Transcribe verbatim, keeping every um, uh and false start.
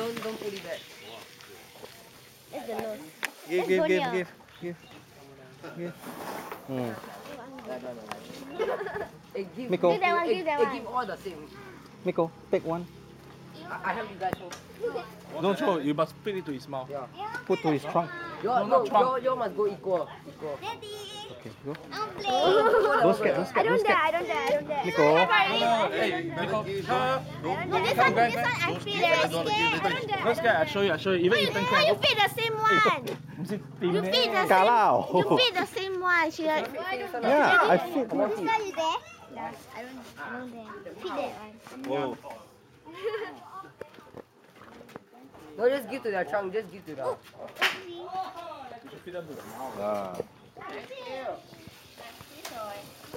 don't don't put it back. It's the nose. Give, give, give, give, give, give. Hmm. Hey, give, Miko. Give that one, hey, give that hey, one. give all the same. Miko, take one. I, I help you guys hold. Don't throw. You must put it to his mouth. Yeah. Put to his trunk. Your, No, no, not trunk. your, your must go equal. Equal. Okay, go. I'll play. Don't scared, don't I scared, don't don't dare, scared. I don't dare, I don't dare. Miko. No, hey, Miko. Uh, No, this one, this one I feel very scared. I don't dare. Don't scare. I show you. I show you. Even Ethan Why you can. feed the same one? You feed the Kalao. same. You feed the same one. She like. Yeah, I fit. This one you there? No, I don't. I don't dare. Feed that one. Whoa. No, just give to their trunk. Just give to the. You should feed them to the mouth. Ah.